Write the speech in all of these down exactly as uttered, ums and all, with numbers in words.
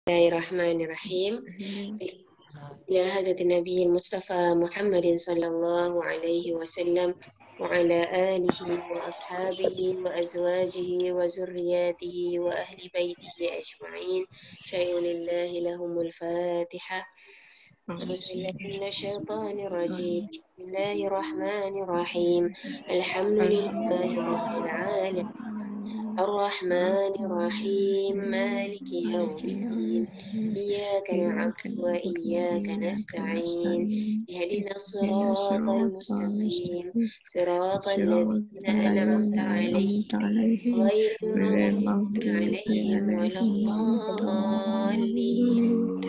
Bismillahirrahmanirrahim. Ila hadratin Nabi Mustafa Muhammadin sallallahu alaihi wasallam wa ala alihi wa ashabihi wa azwajihi wa zurriyatihi wa ahli baitihi ajma'in. Syai'ulillahi lahumul Fatihah. Bismillahirrahmanirrahim. Bismillahirrahmanirrahim. Alhamdulillahi rabbil alamin. الرحمن الرحيم مالك يوم الدين إياك نعبد وإياك نستعين اهدنا الصراط المستقيم صراط الذين أنعمت عليهم غير المغضوب عليهم ولا الضالين.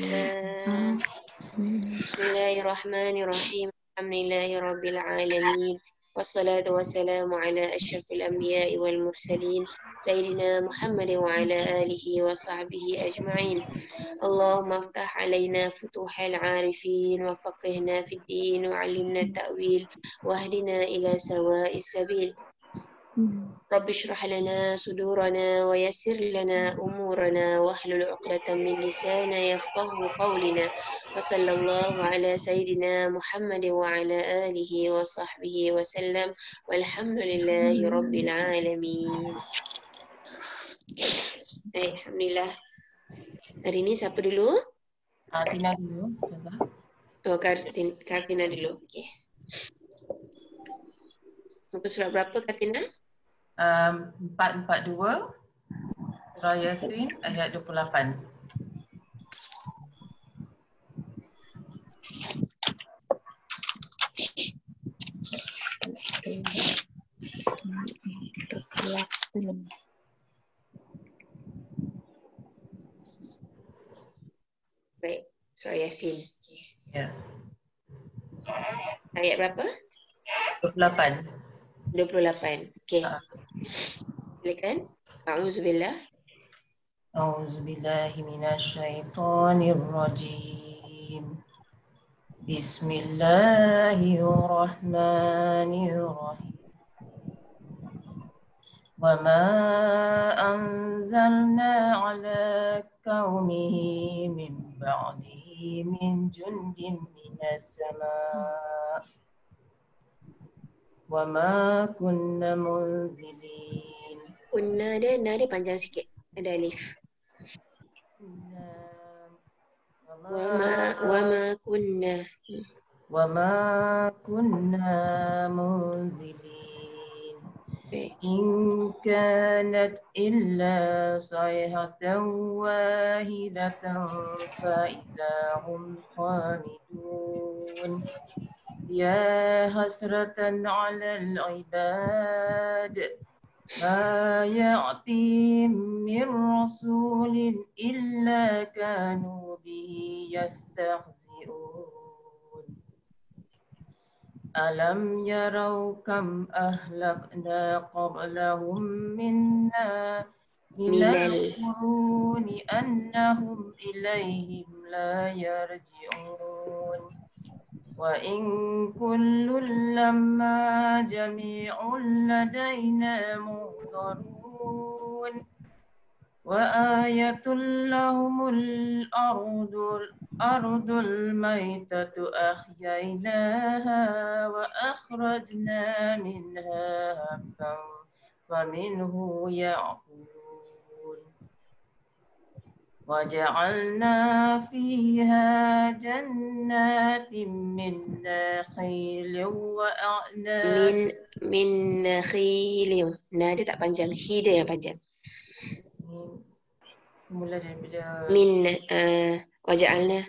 بسم الله الرحمن الرحيم الحمد لله رب العالمين والصلاة والسلام على أشرف الأنبياء والمرسلين سيدنا محمد وعلى آله وصحبه أجمعين. اللهم افتح علينا فتوح العارفين وفقهنا في الدين وعلمنا التأويل واهدنا إلى سواء السبيل. رب اشرح لنا صدورنا ويسر لنا أمورنا واحلل عقدة من لساننا يفقه قولنا وصلى الله على سيدنا محمد وعلى آله وصحبه وسلم والحمد لله رب العالمين. Baik, alhamdulillah. Hari ini siapa dulu? Kartina dulu, Ustazah. Oh, Kartin, Kartina dulu. Okey. Muka surat berapa, Kartina? Um, empat empat dua Surah Yasin ayat dua puluh lapan. Baik, Surah Yasin. Ya. Ayat berapa? dua puluh lapan. dua puluh lapan. Okey. Ha. Silakan. A'udzubillah. A'udzubillahi minasyaitonirrajim. Bismillahirrahmanirrahim. Wa ma anzalna ala qaumihi min ba'dihi min jundin minas sama' wa ma kunna munzilin. Kunna dia, na dia panjang sikit. Ada alif. Wa ma wa ma kunna. Wa ma kunna munzilin. Baik. In kanat illa sayhatan wahidatan fa idza hum khamidun. Ya hasratan 'alal 'ibad ma ya'tihim min rasulin illa kanu bihi yastahzi'un. Alam yarau kam ahlakna qablahum minna minal quruni annahum ilayhim la yarji'un. Wa in kullun lamma jami'un ladaina muhdarun. Wa ayatul lahumul ardul ardul maitatu ahyainaha wa akhrajna minha habban faminhu ya'kulun. وجعلنا فيها جنات من نخيل وأعناب. Min min nakhil. Na dia tak panjang. Hi dia yang panjang. Mula daripada Min uh, waja'alna.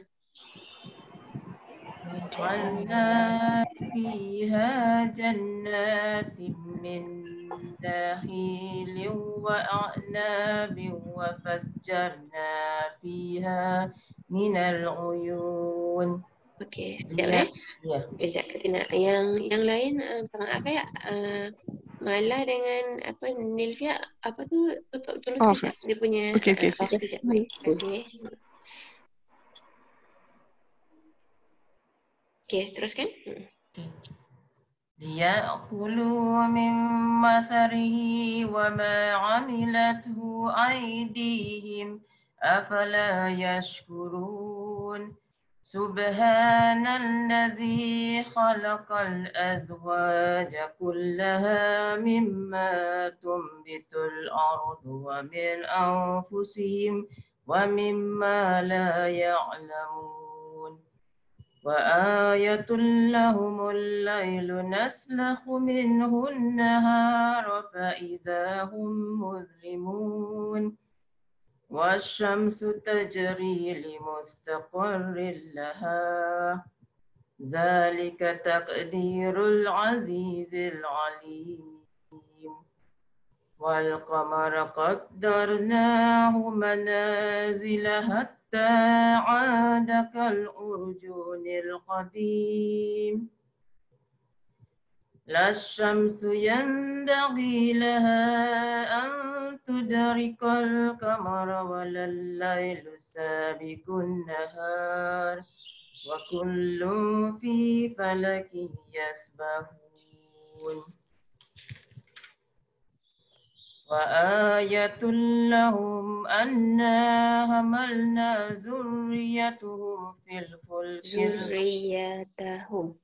وجعلنا فيها جنات من نخيل وأعناب وفجرنا فيها من العيون. Okey, sekejap eh. Ya. Kejap Katina. Yang yang lain uh, maaf ya. Uh, Mala dengan apa Nilvia apa tu tutup dulu Off. sekejap dia punya Okey, okey, uh, off okey. sekejap. Baik, terima kasih. Okey, teruskan. Hmm. ليأكلوا من مثره وما عملته أيديهم أفلا يشكرون سبحان الذي خلق الأزواج كلها مما تنبت الأرض ومن أنفسهم ومما لا يعلمون وآية لهم الليل نسلخ منه النهار فإذا هم مظلمون والشمس تجري لمستقر لها ذلك تقدير العزيز العليم والقمر قدرناه منازل حتى عاد كالأرجون القديم لا الشمس ينبغي لها أن تدرك القمر ولا الليل سابق النهار وكل في فلك يسبحون وآية لهم أنا حملنا ذريتهم في الفلك ذريتهم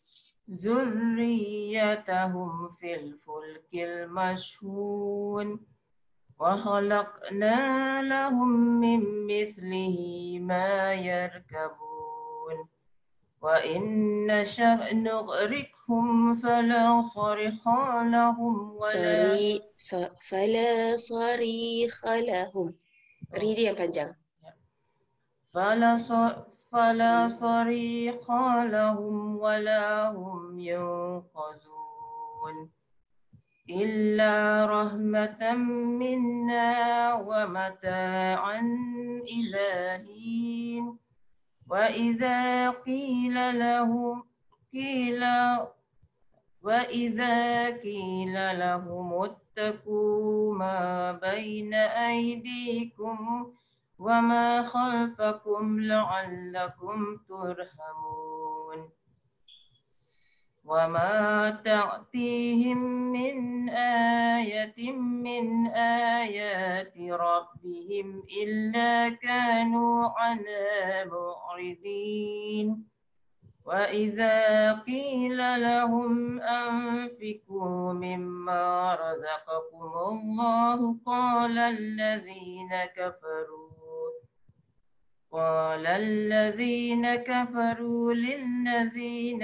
ذريتهم في الفلك المشحون وخلقنا لهم من مثله ما يركبون وإن نشأ نغرقهم فلا صرخ لهم ولا صري ص- فلا صريخ لهم. Ridi yang panjang. فلا ص- فلا صريخ لهم ولا هم ينقذون إلا رحمة منا ومتاعا إلى حين وإذا قيل لهم قيل وإذا قيل لهم اتقوا ما بين أيديكم وما خلفكم لعلكم ترحمون وما تأتيهم من آية من آيات ربهم إلا كانوا عنها معرضين وإذا قيل لهم أنفقوا مما رزقكم الله قال الذين كفروا قال الذين كفروا للذين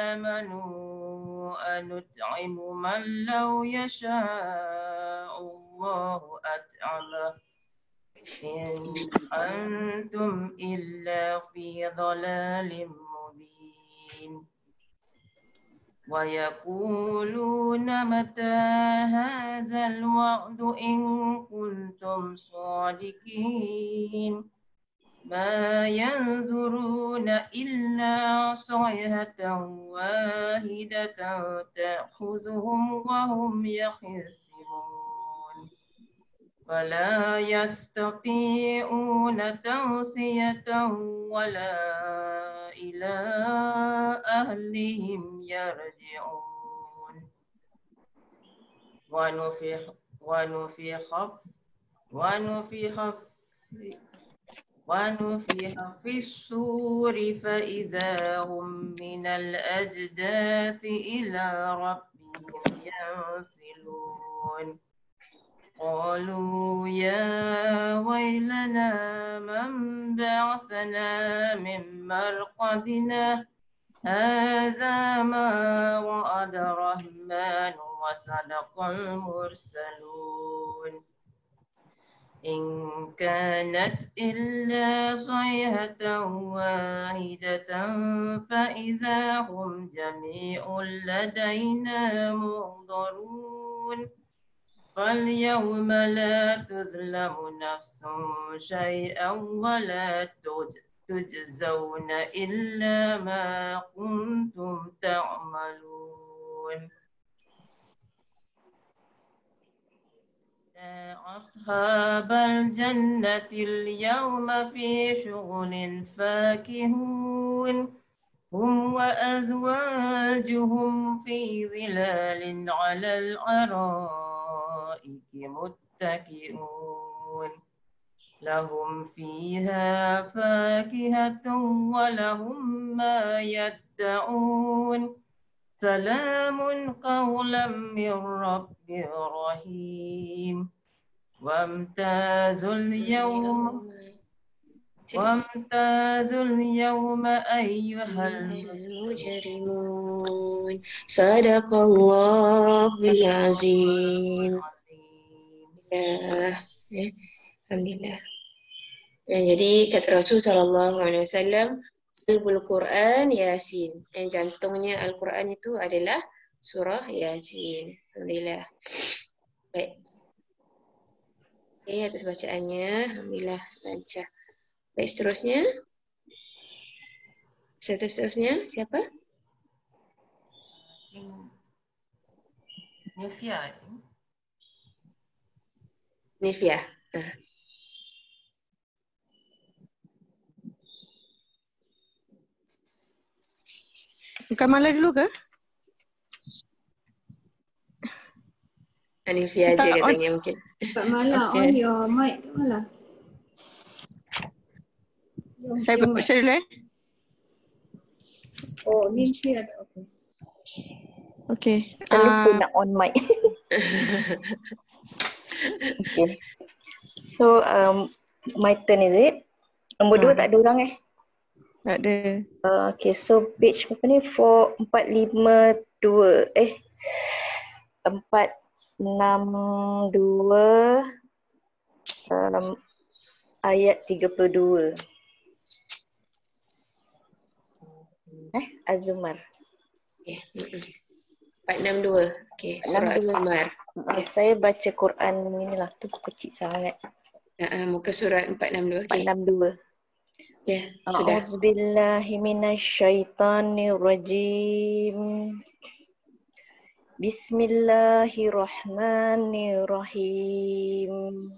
آمنوا أنطعم من لو يشاء الله أطعمه إن أنتم إلا في ضلال مبين ويقولون متى هذا الوعد إن كنتم صادقين ما ينظرون إلا صيحة واحدة تأخذهم وهم يخصمون فلا يستطيعون توصية ولا إلى أهلهم يرجعون ونفخ ونفخ ونفخ ونفخ في الصور فإذا هم من الأجداث إلى ربهم ينسلون قالوا يا ويلنا من بعثنا من مرقدنا هذا ما وعد الرحمن وصدق المرسلون إن كانت إلا صيحة واحدة فإذا هم جميع لدينا محضرون فاليوم لا تظلم نفس شيئا ولا تجزون إلا ما كنتم تعملون أصحاب الجنة اليوم في شغل فاكهون هم وأزواجهم في ظلال على الأرائك متكئون lahum fiha fakihatun wa lahum ma yadda'un. Salamun qawlan min rabbir rahim. Wamtazul yawma wamtazul yawma ayyuhal mujrimun. Sadaqallahul azim. Ya, ya. Alhamdulillah. Ya, jadi kata Rasul sallallahu alaihi wasallam, qalbul Quran Yasin. Yang jantungnya Al-Quran itu adalah surah Yasin. Alhamdulillah. Baik. Oke, atas bacaannya. Alhamdulillah lancar. Baik, seterusnya. Peserta seterusnya siapa? Nifia. Nifia. Nah. Kamala dulu ke? Nifia aja katanya mungkin. Kak Mala, Okay. on your mic, Kak Mala. Saya, saya dulu eh. Oh, ni Nifia ada. Okay. Okay. Kita lupa Uh, nak on mic. Okay. So, um, my turn is it? Nombor dua Ah. tak ada orang eh? tak ada. Uh, okay, so page berapa ni? empat lima dua. Eh, empat enam dua um, ayat tiga puluh dua. Eh, Azumar. Okay. empat enam dua. Okay, surah Al-Qamar. Uh, saya baca Quran inilah, tu kecil sangat. Uh, muka surat empat enam dua. empat Okay. enam dua. Ya, sudah. A'udzubillahi minasyaitonirrajim. Bismillahirrahmanirrahim.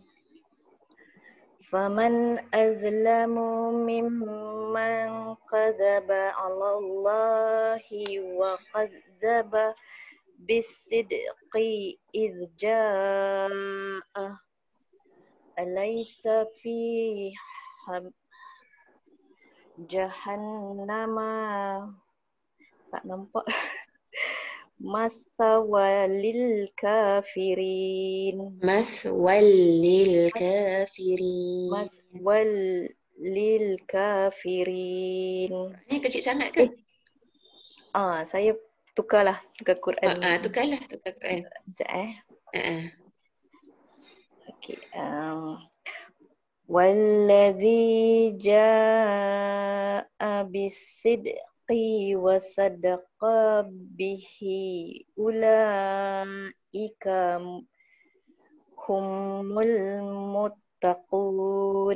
Faman azlamu mimman qadzaba 'ala Allahi wa qadzaba bisidqi idz jaa'a. Alaysa fi Jahannama, tak nampak. Masawalil kafirin. Mathwal lil kafirin. Maswal lil kafirin. Ini kecil sangat ke? Eh. Ah, saya tukarlah tukar Quran. Ah, ah, tukarlah tukar Quran. Sekejap eh. Ah, ah. Okey. Um, Walladzi jaa'a bisidqi wa sadaqa bihi ulaika humul muttaqun.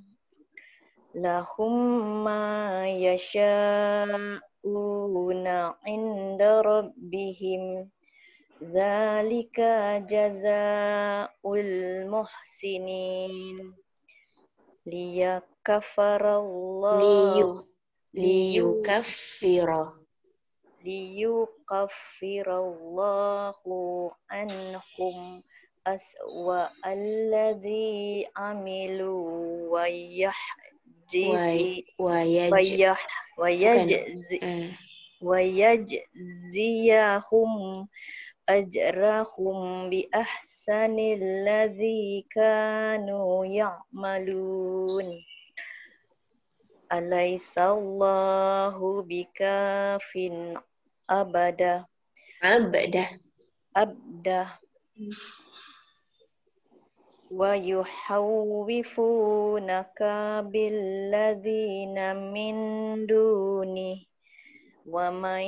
Lahum ma yasha'una 'inda rabbihim. Dzalika jazaa'ul muhsinin. Liyakaffarallahu Liyu liyukaffira liyukaffirallahu anhum aswa alladzi amilu wa yahjizi wa yaj wa yah wa yajzi ah. wa yajziyahum ajrahum bi ahsanil ladzi kanu ya'malun. Alaisallahu bikafin abada abda abda wa yuhawwifunaka billadzina min duni wa man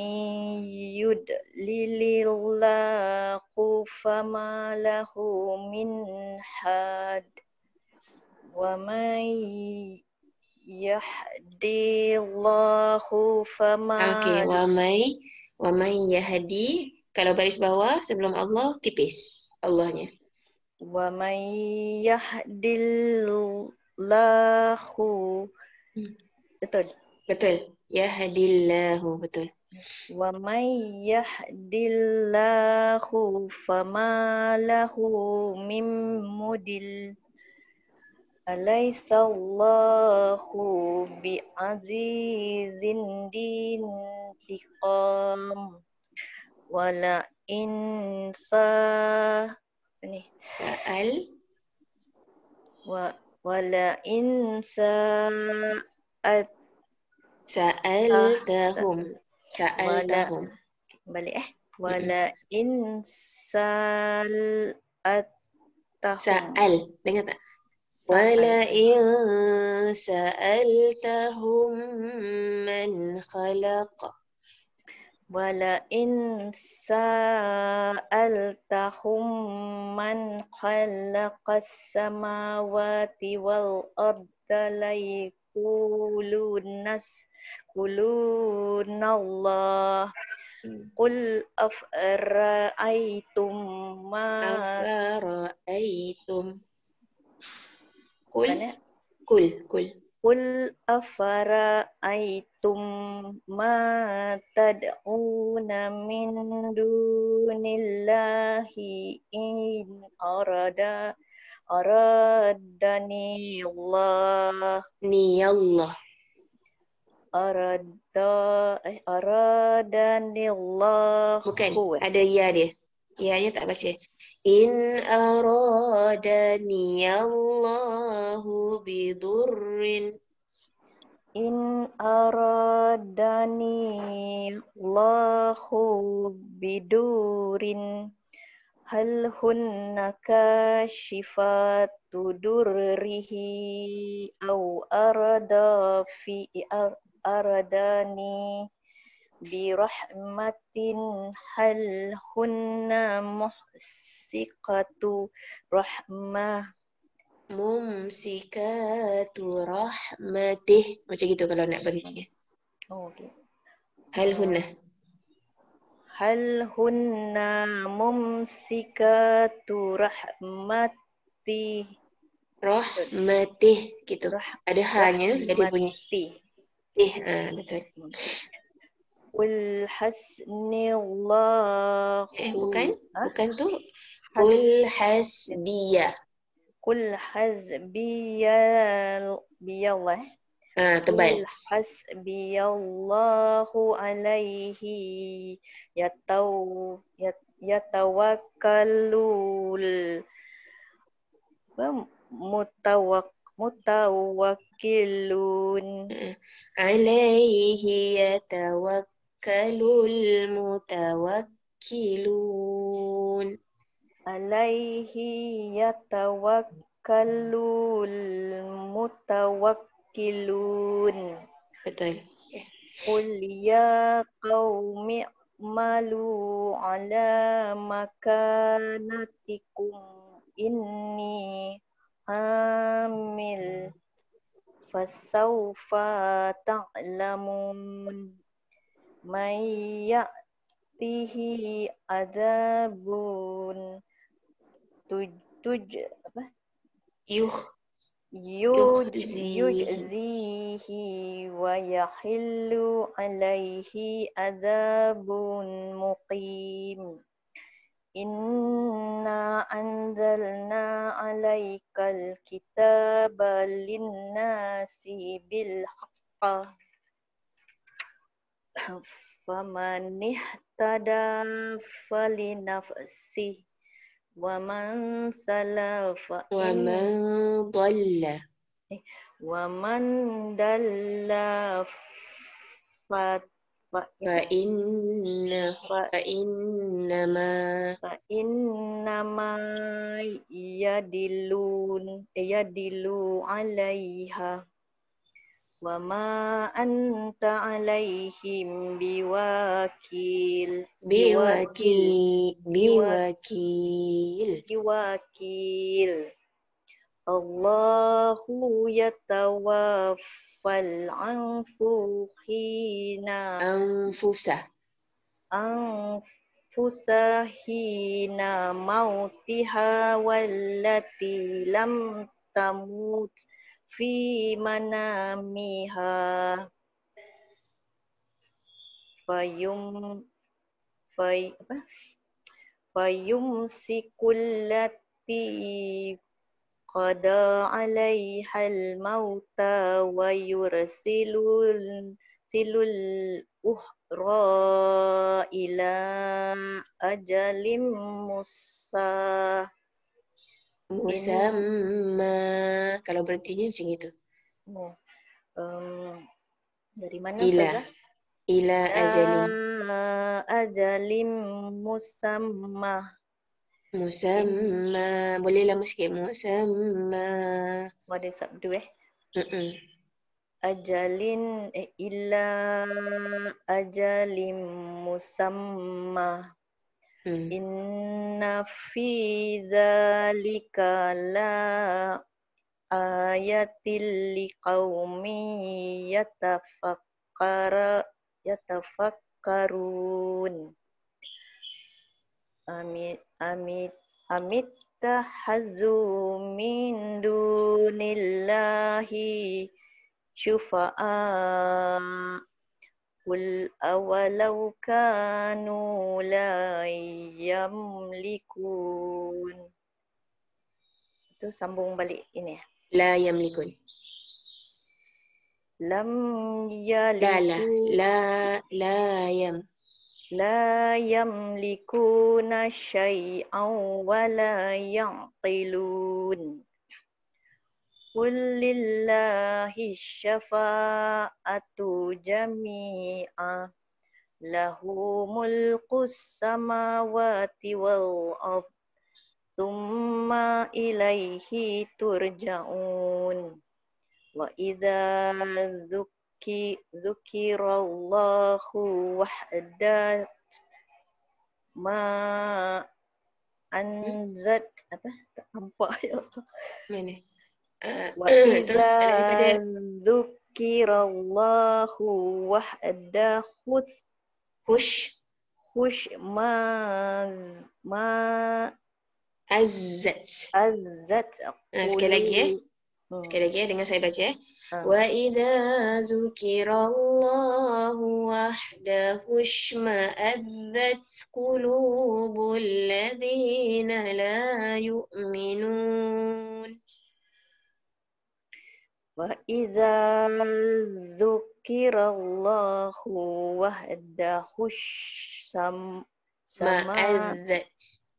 yudlilillahu fama lahu min had wa man yahdillahu fama Okey, wa may wa may yahdi, kalau baris bawah sebelum Allah tipis Allahnya. wa man yahdillahu Hmm. betul. Betul. Yahdillahu, betul. Wa man yahdillahu fama lahu min mudil. Alaisallahu bi'azizin dintiqam wala insa ni Sa'al wa wala insa at Sa'altahum. wala Sa'altahum. balik eh Mm-mm. wala insal attahum Sa'al. Dengar tak? sa'al Wala in sa'altahum man khalaq. wala in sa'altahum man khalaqas samawati wal arda la yaqulunas qulunallah Hmm. qul afra'aytum ma Afara'aytum. Kul. mana Kul. Kul. qul afara'aytum ma tad'una min dunillahi in arada aradani Allah Ni Allah. arada eh aradani Allah Bukan. Ada ya dia. Ya-nya tak baca. In aradani Allahu bidurrin. in aradani Allahu bidurin hal hunna kashifatu durrihi au arada fi ar- aradani birahmatin hal hunna muhsiqatu rahmah Mumsikatu rahmatih. Macam gitu kalau nak berhenti. oh, okay. Hal Uh, hunna. hal hunna mumsikatu rahmati Rahmatih. Gitu. Ada hanya jadi bunyi. rahmati Eh, ah, betul. Qul hasnillahu Eh, bukan. ah, Bukan tu. has, Qul hasbiya. Qul hasbiyal biyallah Ah, tebal. Qul hasbiyallahu alaihi yataw yat, yatawakkalul wa mutawak mutawakkilun Ah, alaihi yatawakkalul mutawakkilun. alaihi yatawakkalul mutawakkilun Betul. Qul ya qaumi malu ala makanatikum inni amil fasawfa ta'lamun may ya'tihi adzabun tuj tuj apa Yuh. yuj Yukhzi. yujzihi wa yahillu alaihi adzabun muqim inna anzalna alaikal kitaba linnasi bil haqqa faman ihtada falinafsih wa man salafa Wa in man dhalla. wa man dalla fa fa Fa inna fa fa innama fa innama yadillun yadillu alaiha wa ma anta alaihim biwakil biwakil biwakil biwakil. biwakil Allahu yatawaffal anfuhina Anfusa. anfusa hina mautiha wallati lam tamut fi manamiha fayum fay apa fayumsikullati qada 'alaihal mauta wa yursilul silul ukhra ila ajalim musa Musamma. Kalau berhentinya macam itu. Oh, um, dari mana Ila. Ustazah? Ila ajalin. Ila ajalim musamma. Musamma. Boleh lama sikit. Musamma. Ada sabdu eh. Mm-mm. Ajalin eh, illa ajalim musamma. Hmm. Inna fi dzalika la ayatil liqaumin yatafakkara yatafakkarun. Amit amit amit tahazzu min dunillahi syufa'a qul awalau kanu la yamlikun. Itu sambung balik ini. La yamlikun. Lam La la. yaliku La la yam. la yamlikuna syai'an wa la ya'qilun. Qul lillahi syafa'atu jami'a lahu mulkus samawati wal ard thumma ilaihi turja'un. Wa idza dzukki dzukirallahu wahdat ma anzat apa tak nampak ya. Mana? Uh, Wa terus idza daripada dzukirallahu wahdah khus hush. khush ma ma Azzat. azzat Ah, sekali lagi eh. Hmm. Sekali lagi eh. Dengar saya baca eh. Ah. Wa idza zukirallahu wahdahu shma'adzat qulubul ladzina la yu'minun. Wa idza dzukirallahu wahdahu sam sama Ma'adzat.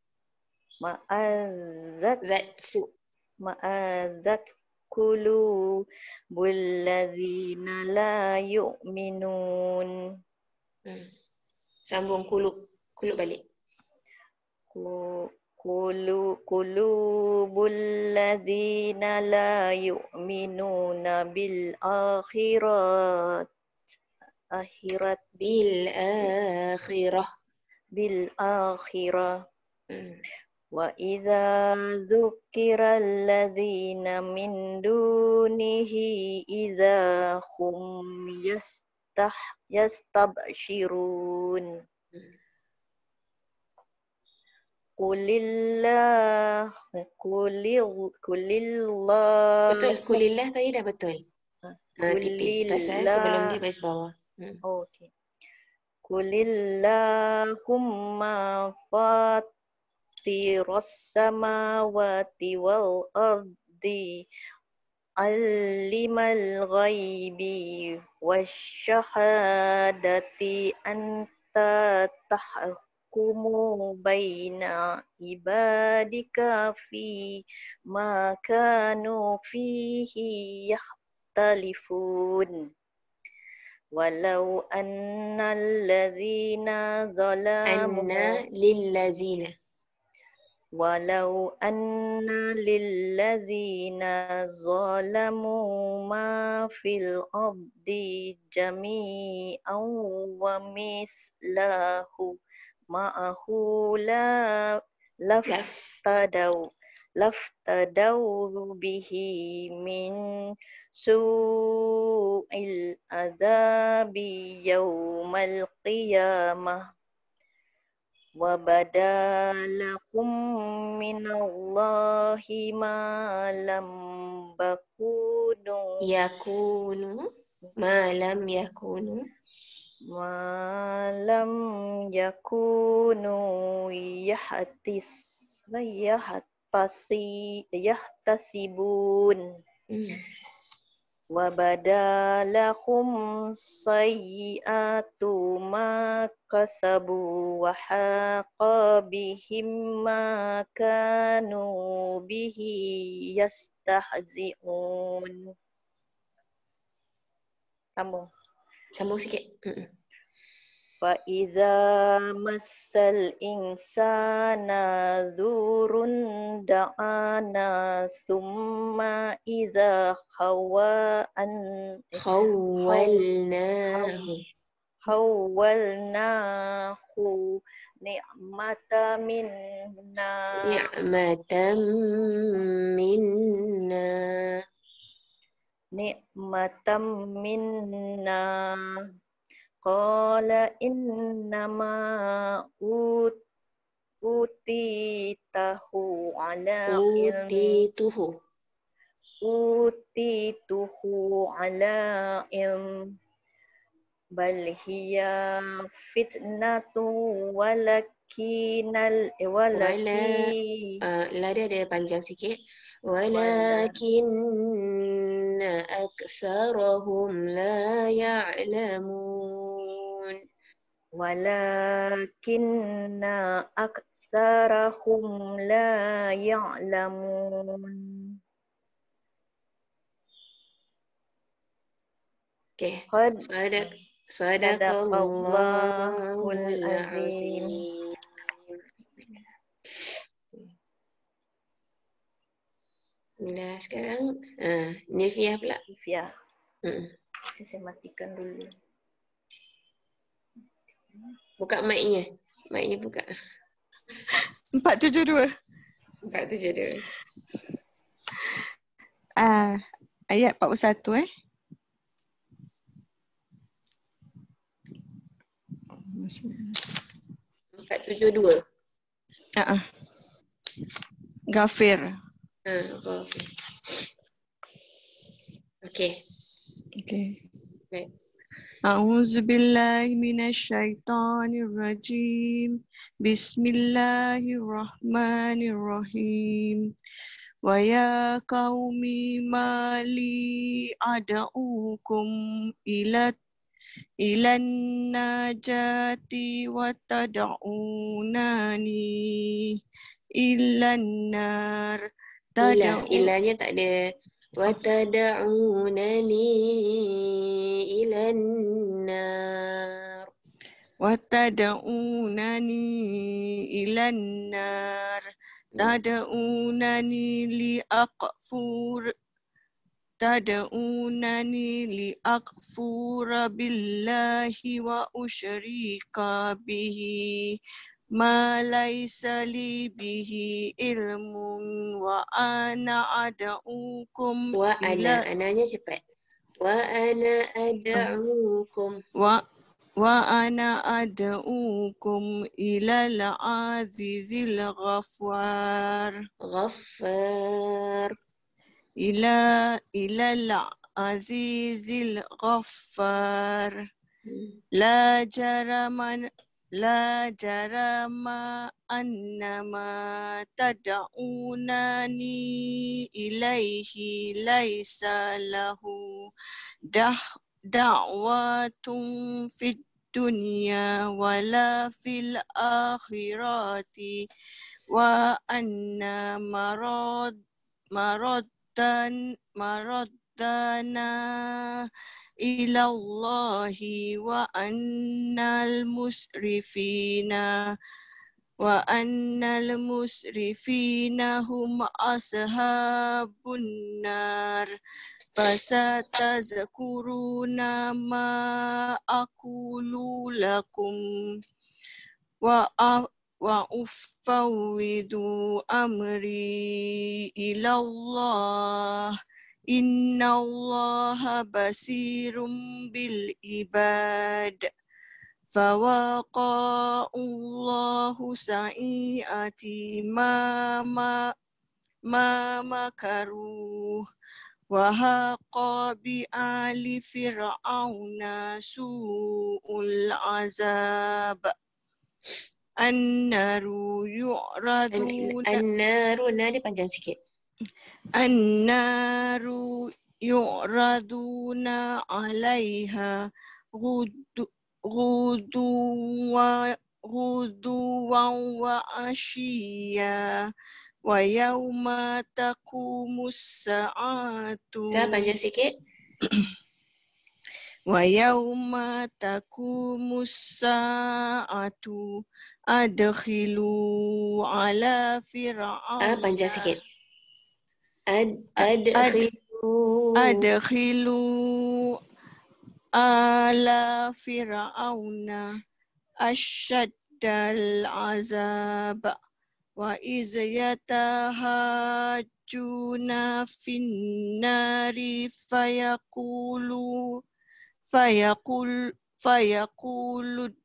ma'azzat That. ma'azzat qulubul ladzina la yu'minun. Hmm. Sambung kulub. Kulub balik. Ku- Qulu qulubul ladzina la yu'minuna bil akhirat akhirat Bil akhirah. bil akhirah. Hmm. Wa idza dzukiral ladzina min dunihi idza hum yastah yastabshirun. Qulillah qulil qulillah Betul. Kulillah tadi dah betul. Ha, tipis. Pasal sebelum dia baris bawah. Hmm. Oh, okay. Qulillahumma fatiras samawati wal ardi alimal ghaibi wasyahadati anta tahkumu baina ibadika fi ma kanu fihi yahtalifun. Walau annal ladzina zalamu Anna lillazina. walau anna lilladzina zalamu ma fil ardi jami'an wa mislahu ma'ahu la laftadaw laftadaw bihi min su'il adzabi yaumal qiyamah wa badalakum minallahi ma lam bakunu Yakunu. Malam yakunu. ma lam yakunu yahtis yahat yahtasi yahtasibun Hmm. wa badalahum sayyi'atu ma kasabu wa haqa bihim ma kanu bihi yastahzi'un. Sambung. Sambung sikit. Hmm. Fa idza massal insana dzurrun da'ana thumma idza khawa an Khawwalnahu. hawwalnahu ni'mata minna Ni'matan minna. ni'matam minna qala innama ut utitahu ala ilmi Utituhu. utituhu ala ilm bal hiya fitnatu walakinal walaki Uh, la dia ada panjang sikit. Wala- Walakinna aktsarahum la ya'lamun. walakinna aktsarahum la ya'lamun. Okay. Qad Sadaq sadaqallahul Sadaqallahul azim. azim. Bila sekarang uh, Nilfiah pula. Ya, Hmm. saya matikan dulu. Buka mic-nya. Mic-nya buka. Empat tujuh dua. Empat tujuh dua. Ah, ayat empat puluh satu eh. Empat tujuh dua. Ah, ah. Ghafir. Ha, apa? Okey. Okay. Baik. A'udzu billahi minasyaitonir rajim. Bismillahirrahmanirrahim. Wa ya qaumi mali ad'ukum ila ilan najati wa tad'unani ilan nar. Ilah, Tad'u ilahnya tak ada. Wa tad'unani ilan nar. wa tad'unani ilan nar. Tad'unani li aqfur Tad'unani li akfura billahi wa usyrika bihi ma laysa li bihi ilmun wa ana ad'ukum Wa ila ana, ananya cepat. Wa ana ad'ukum. wa wa ana ad'ukum ila al-azizil ghafar Ghaffar. ila ila al-azizil ghaffar Hmm. La jarama la jarama annama tad'unani ilaihi laisa lahu dah da'watun fid dunya wala fil akhirati wa anna marad maraddan maraddana ilallahi wa annal musrifina wa annal musrifina hum ashabun nar fasatazkuruna ma aqulu lakum wa wa ufawwidu amri ilallah Inna allaha basirum bil ibad. Fawaqa Allahu sa'iati ma ma ma makaruh. Wa haqa bi ali fir'auna su'ul azab. An-naru An- yu'raduna An-naru, na dia panjang sikit. An-naru yu'raduna 'alaiha ghudu ghuduwa ghuduwan wa ashiya wa yauma taqumus sa'atu Sa panjang sikit. wa yauma taqumus sa'atu adkhilu ala Ah, fir'auna panjang sikit. Ad ad adkhilu adkhilu ala fir'auna asyaddal azab wa iz yatahajjuna finnari fayaqulu fayaqul fayaqulu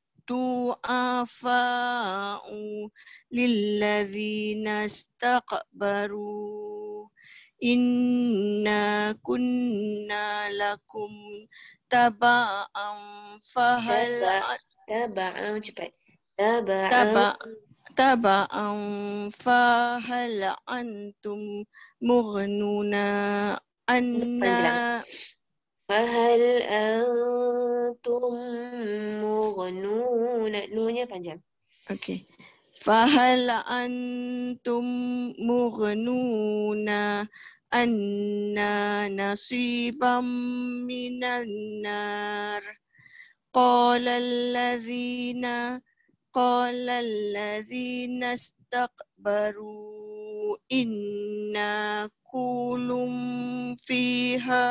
du'afa'u lilladzina istakbaru inna kunna lakum taba'an fahal taba taba'an cepat. Taba'an taba taba'an fahal antum mughnuna anna fahal antum mughnuna. Nunya panjang. okay fahal antum mughnuna anna nasibam minan nar qala allazina qala allazina istakbaru inna kulum fiha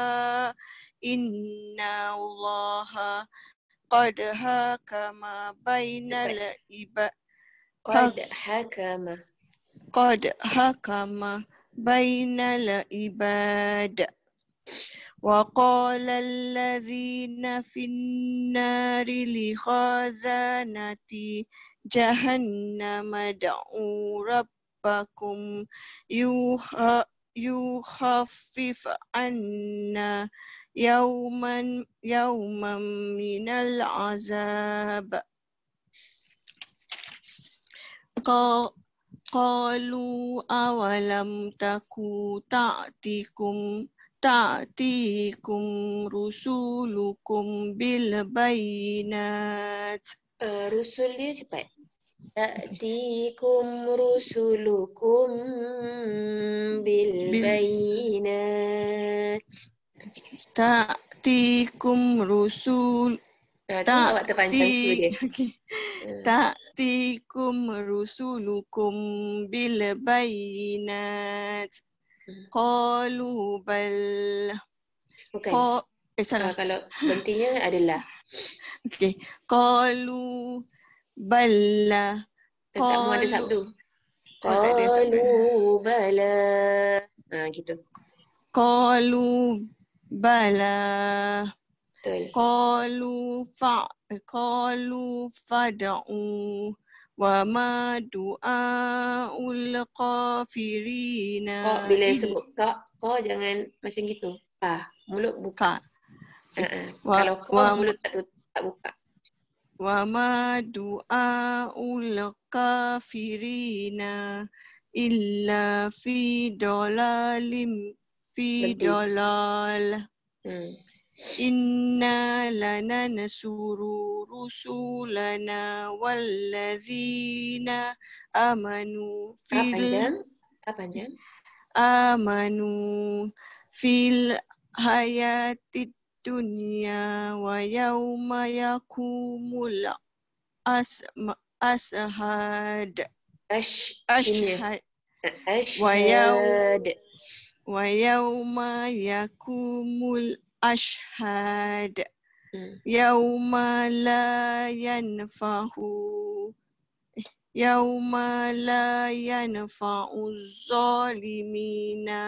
inna allaha qad hakama bainal ibad Qad hakama. qad hakama bainal ibad wa qala allazina finnari li khazanati jahannama da'u rabbakum yuha yukhaffif anna yauman yauman minal azab Qa- qalu awalam taku ta'tikum ta'tikum rusulukum bil bayinat Uh, rusul dia cepat. Ta'tikum rusulukum bil Bil- bayinat. ta'tikum rusul Ah, tu awak terpanjang su dia. okay. Uh, ta'tikum rusulukum bil bayinat Hmm. qalu bal Bukan. qa eh Uh, salah kalau berhentinya adalah. okay qalu balla Eh, tak mau ada qalu sabdu. Oh, tak ada sabdu. Qalu bala. Ha, gitu. qalu bala Betul. qalu fa qalu fad'u wa ma du'aul kafirina Kau bila il- sebut kau, kau jangan macam gitu. Ah, mulut buka. ka Uh-uh. Wa- Kalau kau wa- mulut tak tut- tak buka. wa ma du'aul kafirina illa fi dalalim fi Berhenti. dalal Hmm. inna lanansuru rusulana walladzina amanu Ah, fil panjang. Ah, panjang. amanu fil hayatid dunya wa yauma yakumul asma ashad Ash. Shinnya. ashhad wa yaum Ashhad. wa yauma yakumul ashhad Hmm. yauma la yanfahu yauma la yanfa'u zalimina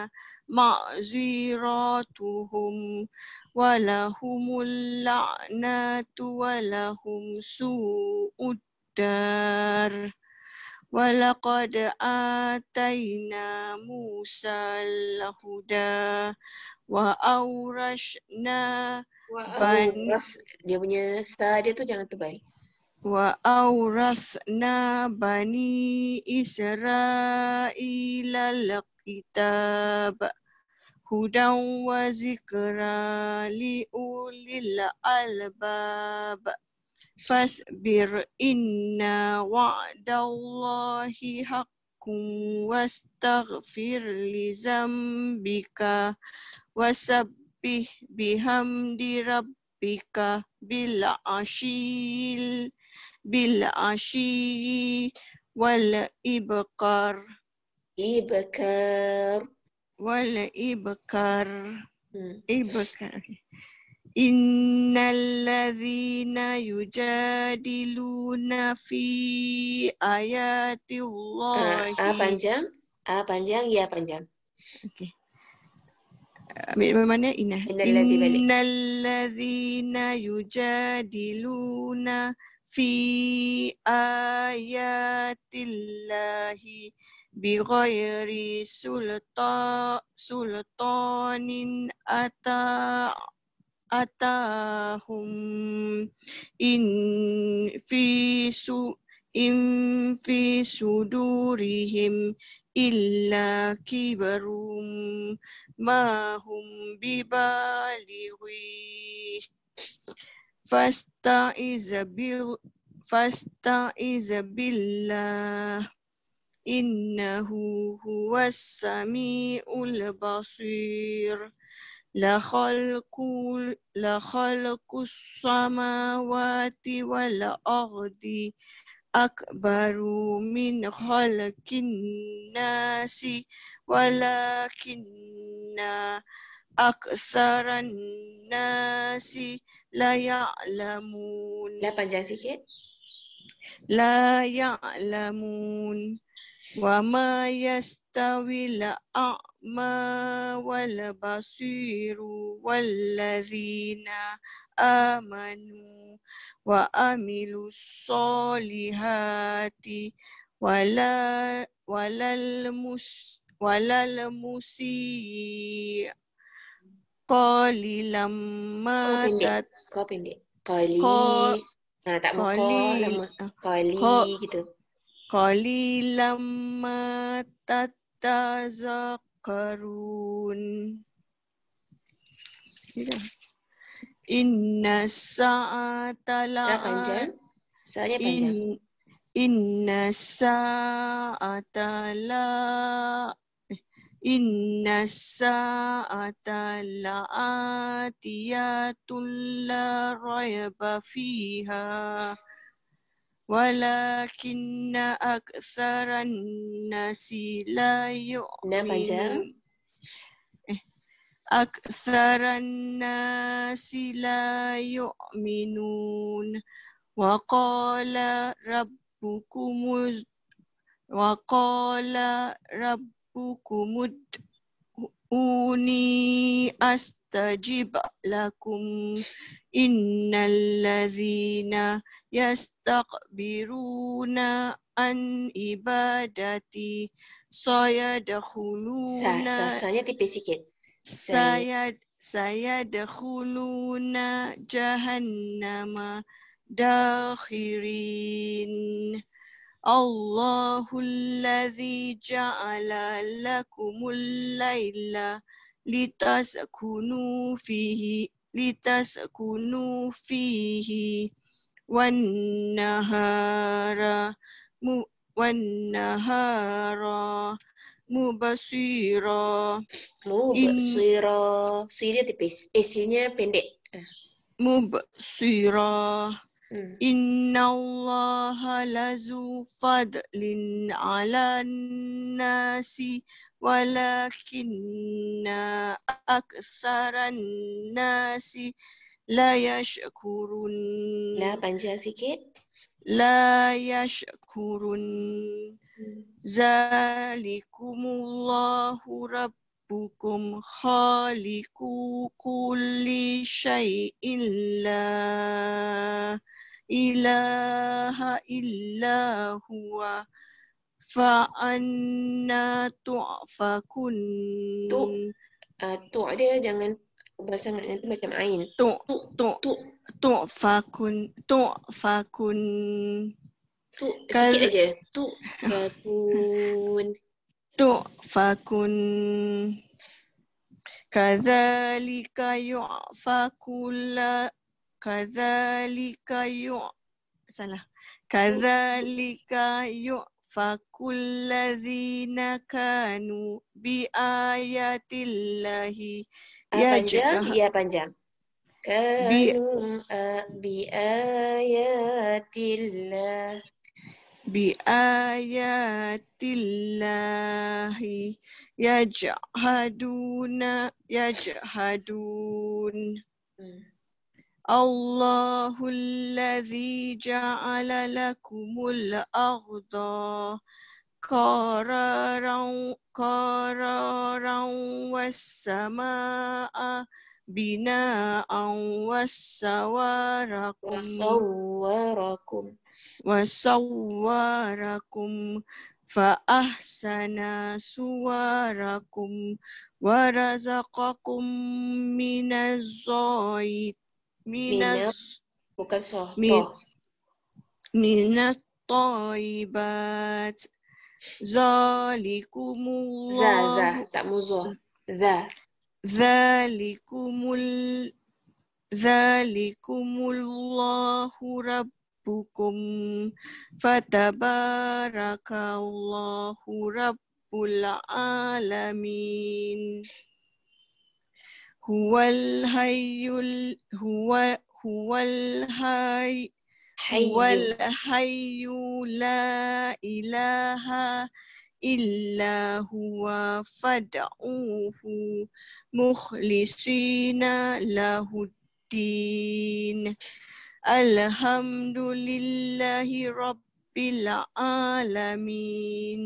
ma'ziratuhum walahumul la'natu walahum su'ud dar walaqad atayna Musa al-huda wa awrashna Wa ban awras. Dia punya sa dia tu jangan tebal. wa awrathna bani Israila al-kitab hudan wa zikra li ulil albab fasbir inna wa'dallahi haqqun wastaghfir li zambika wasabbih bihamdi rabbika bil ashil bil ashi wal ibkar Ibkar. wal ibkar Hmm. ibkar innal ladzina yujadiluna fi ayati Ah, A Allahi. panjang, A panjang, ya panjang. Okey. Ambil mana inna. Innal ladzi balik. Innal ladzina yujadiluna fi ayatillahi bighairi sulta sultanin ata atahum in fi su in fi sudurihim illa kibarum ma hum bibalighi fasta'iz bil fasta'iz billah innahu huwas samiul basir. La khalqul la khalqus samawati wal ardi akbaru min khalqin nasi walakinna aksaran nasi la ya'lamun. La panjang sikit. La ya'lamun. Wa ma yastawil a'ma wal basiru walladzina amanu wa amilus solihati wala walal mus walal musi qalilam Kau ma pendek. tat Kau pendek. Qali. Qa- Nah, tak mau kau qalil lama. Qali qa- gitu. qalilam ma tatazakkarun. Inna sa'ata La panjang. la'at Soalnya panjang. in inna sa'ata la inna sa'ata la'atiyatun la rayba fiha walakinna aktsaran nasi la Nah, panjang. yu'minun. Aktsaran nasi la yu'minun. Wa qala rabbukumuz wa qala rabbukumud uni astajib lakum innal ladzina yastakbiruna an ibadati Sa, sayadkhuluna sasanya tipis sikit. saya sayadkhuluna jahannama dakhirin. Allahul ladzi ja'ala lakumul laila litaskunu fihi litaskunu fihi wan nahara mu wan nahara mubasira in Mubsira. Sirnya tipis. Eh, sirnya pendek. Ah. mubasira. Hmm. Inna allaha lazu fadlin ala nasi walakinna aksaran nasi la yashkurun. La panjang sikit. La yashkurun. Hmm. Zalikumullahu rabbukum khaliqu kulli syai'in la ilaha illa huwa fa'anna tu'fakun. Tu. Uh, tu dia jangan ubah sangat, nanti macam ain. Tu Tu. tu Tu. tu tu'fakun tu'fakun Tu sikit Kal- aja. Tu fakun. tu'fakun kadzalika yu'fakula kadzalika yu' salah kadzalika yu'fakul ladzina kanu bi ayatillahi A panjang, yaj'ah ya panjang. bi Kanu a- bi ayatillah. bi ayatillahi yajhaduna yajhadun Hmm. Allahul ladzi ja'ala lakumul arda qararan qararan was samaa bina'an was sawarakum Wasawwarakum. وصوركم فأحسن صوركم ورزقكم من الزايد من Mina, الز- bukan soh, من toh. من الطيبات ذلكم Za, za, الله tak muzoh. Za. ذلكم ال- ذلكم الله ربكم فتبارك الله رب العالمين هو الحي ال- هو هو الحي هو Hayyu. الحي لا إله إلا هو فادعوه مخلصين له الدين الحمد لله رب العالمين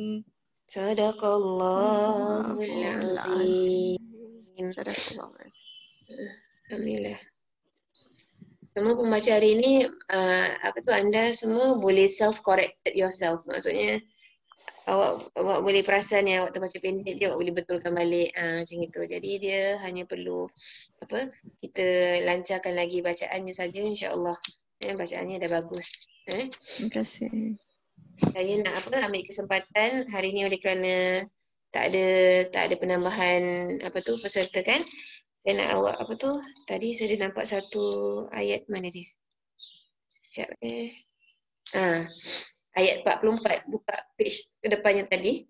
Sadaqallahul azim. Sadaqallahu azim. Alhamdulillah. Semua pembaca hari ini, uh, apa tu, anda semua boleh self-corrected yourself. Maksudnya, awak awak boleh perasan yang awak terbaca pendek dia, awak boleh betulkan balik, uh, macam itu. Jadi dia hanya perlu apa, kita lancarkan lagi bacaannya saja, insya-Allah. Eh, bacaannya dah bagus. Eh. Terima kasih. Saya nak apa, ambil kesempatan hari ni oleh kerana tak ada tak ada penambahan apa tu peserta kan. Saya nak awak apa tu, tadi saya dah nampak satu ayat, mana dia? Sekejap eh. Ah, ayat empat puluh empat, buka page ke depannya tadi.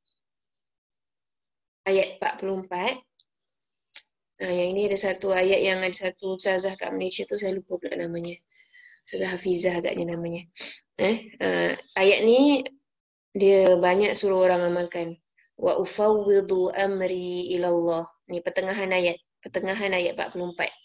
Ayat empat puluh empat. Ah, yang ini ada satu ayat yang ada satu ustazah kat Malaysia tu, saya lupa pula namanya. Ustazah Hafizah agaknya namanya. Eh, ah, ayat ni dia banyak suruh orang amalkan. Wa ufawwidu amri ilallah. Ni pertengahan ayat. Pertengahan ayat empat puluh empat.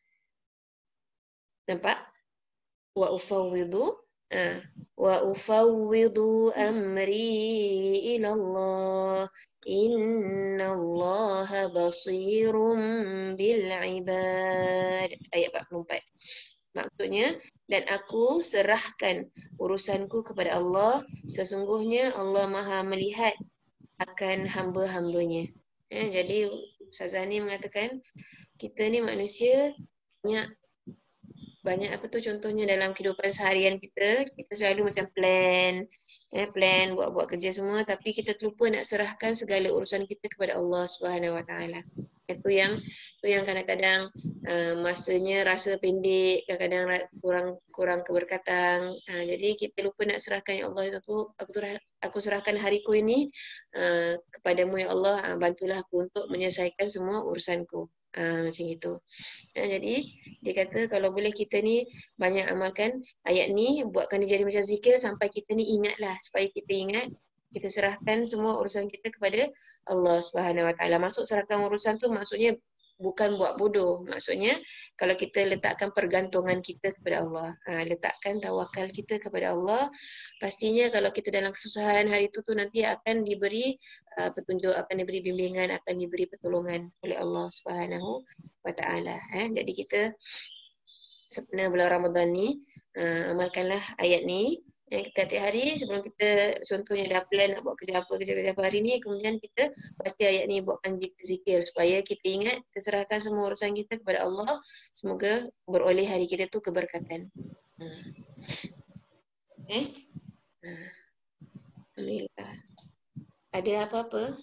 Nampak? Wa ufawwidu. Ha. Wa ufawwidu amri ilallah. Innallaha basirum bil ibad. Ayat empat puluh empat. Maksudnya, dan aku serahkan urusanku kepada Allah. Sesungguhnya Allah Maha melihat akan hamba-hambanya. Eh, jadi Ustazah ni mengatakan kita ni manusia banyak banyak apa tu, contohnya dalam kehidupan seharian kita, kita selalu macam plan, eh, plan buat-buat kerja semua, tapi kita terlupa nak serahkan segala urusan kita kepada Allah Subhanahu Wa Taala. Itu yang itu yang kadang-kadang uh, masanya rasa pendek, kadang-kadang kurang kurang keberkatan. Uh, jadi kita lupa nak serahkan, ya Allah, aku aku aku serahkan hariku ini uh, kepadamu ya Allah, uh, bantulah aku untuk menyelesaikan semua urusanku. Uh, macam itu. Uh, jadi dia kata kalau boleh kita ni banyak amalkan ayat ni, buatkan dia jadi macam zikir sampai kita ni ingatlah, supaya kita ingat kita serahkan semua urusan kita kepada Allah Subhanahu Wa Taala. Maksud serahkan urusan tu maksudnya bukan buat bodoh. Maksudnya kalau kita letakkan pergantungan kita kepada Allah, ha, letakkan tawakal kita kepada Allah, pastinya kalau kita dalam kesusahan hari itu tu nanti akan diberi uh, petunjuk, akan diberi bimbingan, akan diberi pertolongan oleh Allah Subhanahu Wa Taala. Eh, jadi kita sebenarnya bulan Ramadan ni uh, amalkanlah ayat ni. Eh, kita tiap hari sebelum kita contohnya dah plan nak buat kerja apa, kerja-kerja apa hari ni, kemudian kita baca ayat ni, buatkan zikir supaya kita ingat, kita serahkan semua urusan kita kepada Allah. Semoga beroleh hari kita tu keberkatan. Ha. Eh? Ha. Alhamdulillah. Ada apa-apa?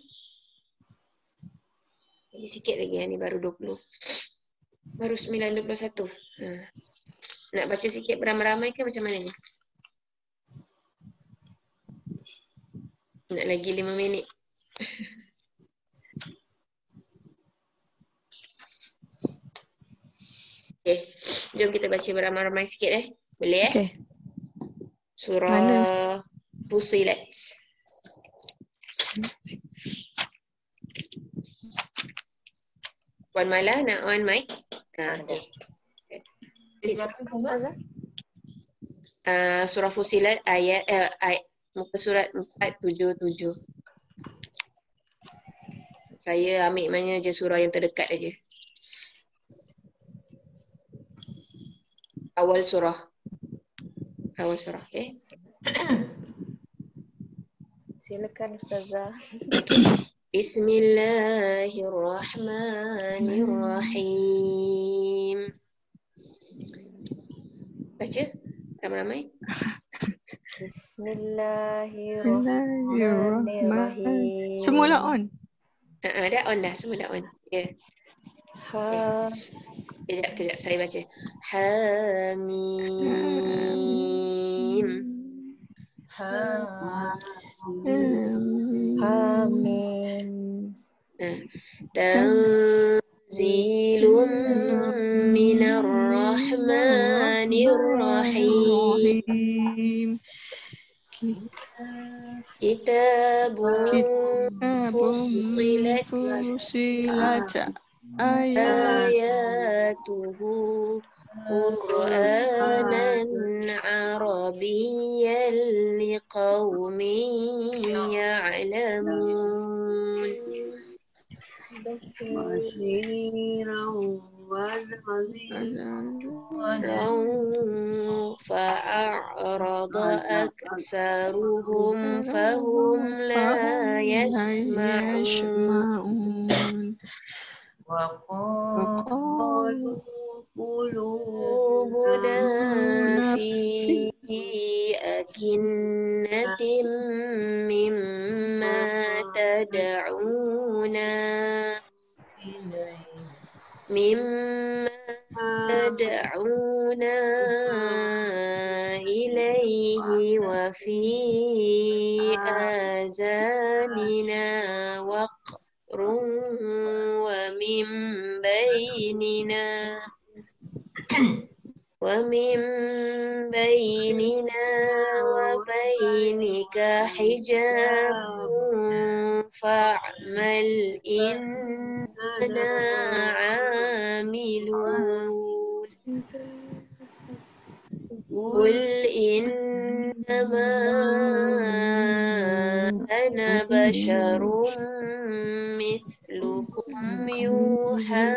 Lagi sikit lagi, ni baru dua puluh. Baru sembilan dua puluh satu. Ha. Nak baca sikit beramai-ramai ke macam mana ni? Nak lagi lima minit. Okey, jom kita baca beramai-ramai sikit eh. Boleh eh? Okay. Surah Mana? Fussilat. Puan Mala nak on mic? Ha, okey. Page berapa Ustazah? Uh, surah Fussilat ayat uh, ayat muka surat empat tujuh tujuh. Saya ambil mana je surah yang terdekat aja. Awal surah. Awal surah, okey. Silakan Ustazah. Bismillahirrahmanirrahim. Baca ramai-ramai. Bismillahirrahmanirrahim. Semula on. Ah, uh, dah on dah, semua dah on. Ya. Ha Kejap, kejap saya baca. Hamim. Ha. Amin. Ah. Tanzilum minar rahmanir rahim. Kitabun fussilat Fussilat ayat ayatuhu Qur'anan Arabiyyan liqaumin ya'lamun. فأعرض أكثرهم فهم لا يسمعون وقالوا قلوبنا في أكنة مما تدعونا مما تدعونا إليه وفي آذاننا وقر ومن بيننا ومن بيننا وبينك حجاب فاعمل إننا عاملون قل إنما أنا بشر مثلكم يوحى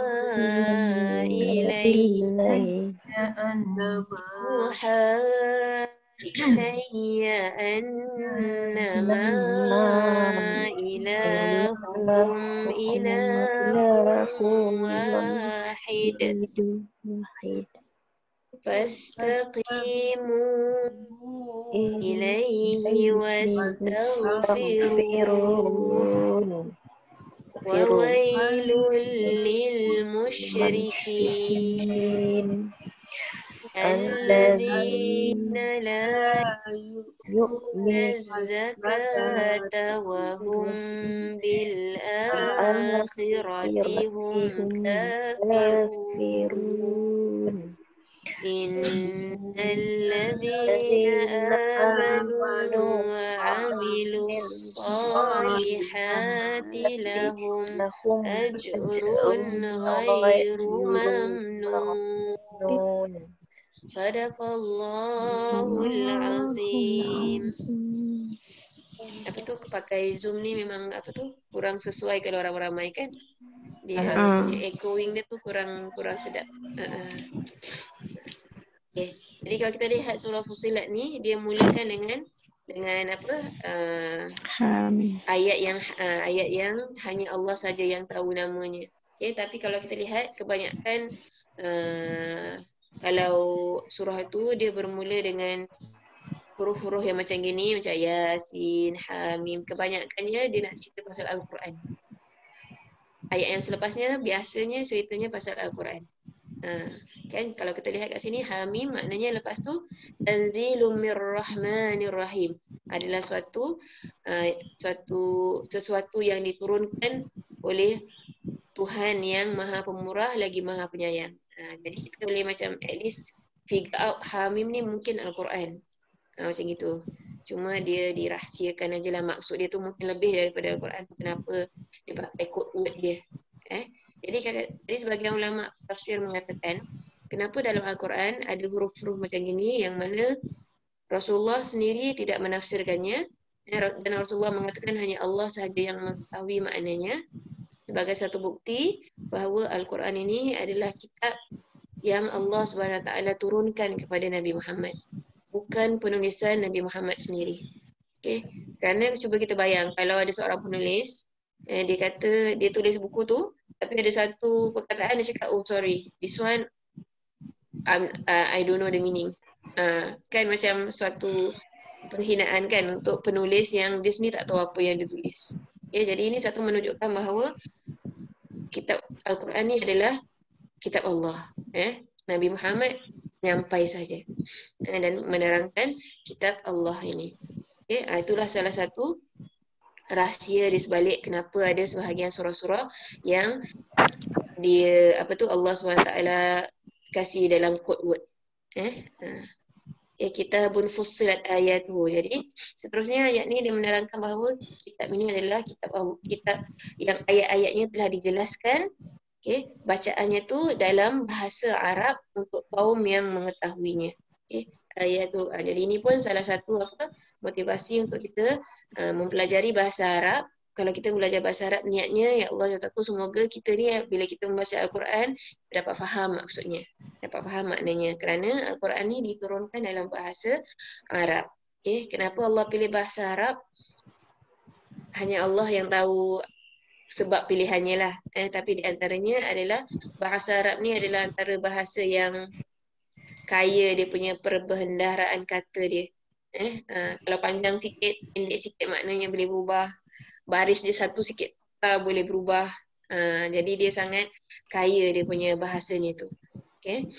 إلي يوحى إلي أنما إلهكم إله واحد فاستقيموا إليه واستغفروه وويل للمشركين الذين لا يؤتون الزكاة وهم بالآخرة هم كافرون إن الذين آمنوا وعملوا الصالحات لهم أجر غير ممنون Sadaqallahul azim. Apa tu pakai Zoom ni memang apa tu kurang sesuai kalau orang ramai kan. Dia uh. punya echoing dia tu kurang kurang sedap. Uh-uh. Okay. Jadi kalau kita lihat surah Fussilat ni, dia mulakan dengan dengan apa? Uh, Hamim. ayat yang uh, ayat yang hanya Allah saja yang tahu namanya. Okay, tapi kalau kita lihat kebanyakan uh, kalau surah tu dia bermula dengan huruf-huruf yang macam gini, macam Yasin, Hamim. Kebanyakannya dia nak cerita pasal Al-Quran. Ayat yang selepasnya biasanya ceritanya pasal Al-Quran. Ha, kan kalau kita lihat kat sini Hamim maknanya lepas tu Tanzilum Mirrahmanir Rahim adalah suatu uh, suatu sesuatu yang diturunkan oleh Tuhan yang Maha Pemurah lagi Maha Penyayang. Ha, jadi kita boleh macam at least figure out Hamim ni mungkin Al-Quran. Ha, macam gitu. Cuma dia dirahsiakan aje lah, maksud dia tu mungkin lebih daripada Al-Quran tu, kenapa dia pakai code word dia. Eh? Jadi, jadi sebagian ulama tafsir mengatakan kenapa dalam Al-Quran ada huruf-huruf macam gini yang mana Rasulullah sendiri tidak menafsirkannya dan Rasulullah mengatakan hanya Allah sahaja yang mengetahui maknanya, sebagai satu bukti bahawa Al-Quran ini adalah kitab yang Allah subhanahu wa taala turunkan kepada Nabi Muhammad, bukan penulisan Nabi Muhammad sendiri. Okay? Kerana cuba kita bayang kalau ada seorang penulis, eh, dia kata dia tulis buku tu, tapi ada satu perkataan dia cakap, oh sorry, this one um, uh, I don't know the meaning. Uh, kan macam suatu penghinaan kan untuk penulis yang dia sendiri tak tahu apa yang dia tulis. Okay, jadi ini satu menunjukkan bahawa kitab Al-Quran ni adalah kitab Allah. Eh? Nabi Muhammad nyampai saja eh, dan menerangkan kitab Allah ini. Okay, itulah salah satu rahsia di sebalik kenapa ada sebahagian surah-surah yang dia apa tu Allah subhanahu wa taala kasih dalam code word. Eh, uh, ya kitabun fussilat ayatuhu. Jadi seterusnya ayat ni dia menerangkan bahawa kitab ini adalah kitab kitab yang ayat-ayatnya telah dijelaskan, okey, bacaannya tu dalam bahasa Arab untuk kaum yang mengetahuinya. Okey, ayat tu. Jadi ini pun salah satu apa motivasi untuk kita uh, mempelajari bahasa Arab. Kalau kita belajar bahasa Arab, niatnya ya Allah ya Tuhanku, semoga kita ni bila kita membaca Al-Quran dapat faham maksudnya, dapat faham maknanya, kerana Al-Quran ni diturunkan dalam bahasa Arab. Okay, kenapa Allah pilih bahasa Arab? Hanya Allah yang tahu sebab pilihannya lah. Eh, tapi di antaranya adalah bahasa Arab ni adalah antara bahasa yang kaya dia punya perbendaharaan kata dia. Eh, uh, kalau panjang sikit, pendek sikit maknanya boleh berubah. Baris dia satu sikit uh, boleh berubah. Uh, jadi dia sangat kaya dia punya bahasanya tu. Okay.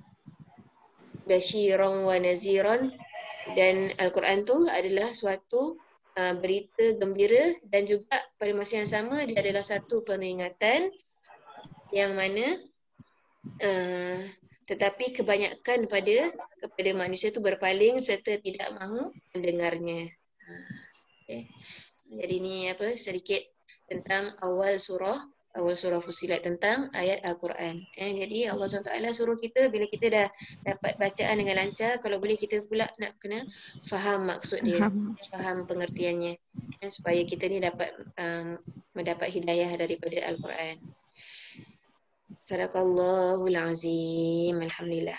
Basyiran wa naziran, dan Al-Quran tu adalah suatu uh, berita gembira dan juga pada masa yang sama dia adalah satu peringatan yang mana uh, tetapi kebanyakan pada kepada manusia tu berpaling serta tidak mahu mendengarnya. Uh, okay. Jadi ni apa sedikit tentang awal surah, awal surah Fussilat tentang ayat Al-Quran. Eh, jadi Allah subhanahu wa taala suruh kita bila kita dah dapat bacaan dengan lancar, kalau boleh kita pula nak kena faham maksud dia, faham pengertiannya, eh, supaya kita ni dapat um, mendapat hidayah daripada Al-Quran. Sadaqallahul azim. Alhamdulillah.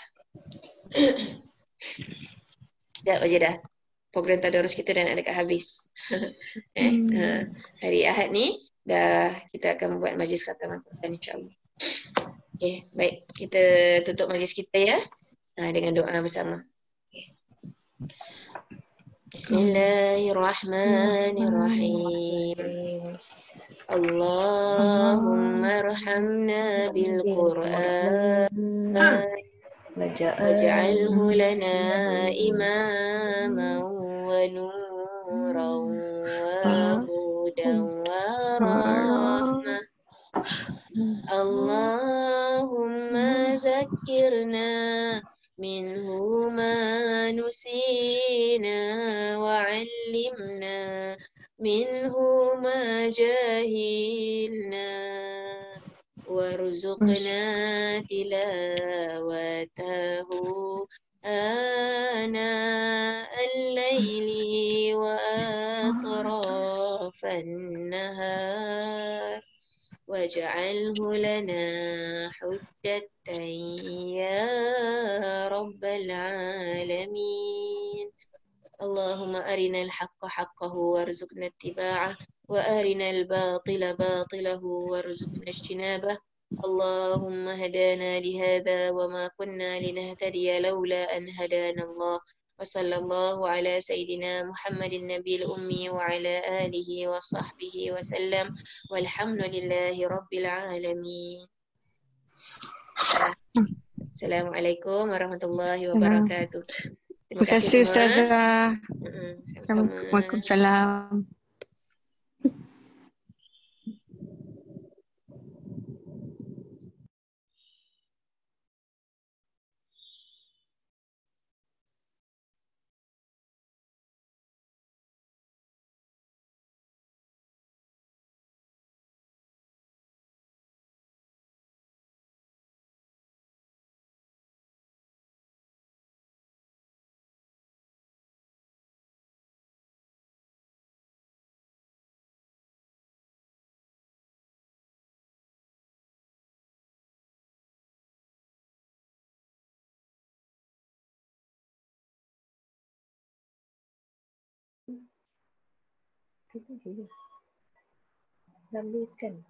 Sekejap aja dah. Program tadarus kita dah nak dekat habis. eh, hmm. uh, hari Ahad ni dah kita akan buat majlis khatam Al-Quran insya-Allah. Okey, baik. Kita tutup majlis kita ya uh, dengan doa bersama. Okay. Bismillahirrahmanirrahim. Allahumma arhamna bil Qur'an waj'alhu lana imaman wa nuran wa hudan wa rahmah. Allahumma zakkirna minhu ma nusina wa 'allimna minhu ma jahilna warzuqna tilawatahu ana al-laili wa atrafan nahar waj'alhu lana hujjatan ya rabb رب العالمين. اللهم أرنا الحق حقه وارزقنا اتباعه وأرنا الباطل باطله وارزقنا اجتنابه. اللهم هدانا لهذا وما كنا لنهتدي لولا أن هدانا الله. وصلى الله على سيدنا محمد النبي الأمي وعلى آله وصحبه وسلم والحمد لله رب العالمين. Assalamualaikum warahmatullahi wabarakatuh. Terima kasih Ustazah. Sama-sama. Waalaikumsalam. Habiskan.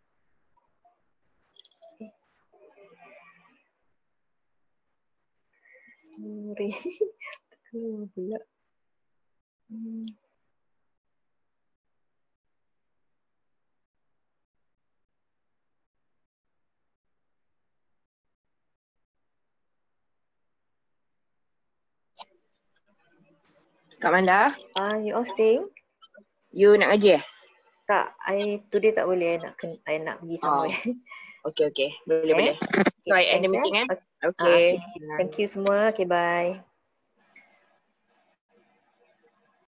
Sorry. Keluar pula. Hmm. Kak Manda, Ah, you all staying? you nak ngaji eh? Tak, I today tak boleh. I nak I nak pergi somewhere. Okay, okay. Boleh, Eh? boleh. So, I end the Thanks, meeting eh? eh? Okay. Okay. Ah, okay. Thank you semua. Okay, bye.